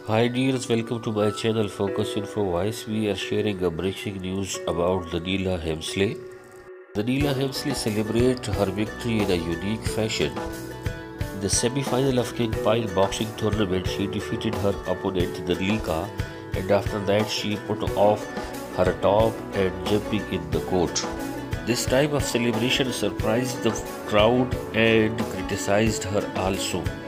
Hi dears, welcome to my channel Focus Info Voice. We are sharing a breaking news about Daniella Hemsley. Daniella Hemsley celebrated her victory in a unique fashion. In the semi-final of Kingpyn Boxing tournament, she defeated her opponent Daniella, and after that she put off her top and jumping in the court. This type of celebration surprised the crowd and criticized her also.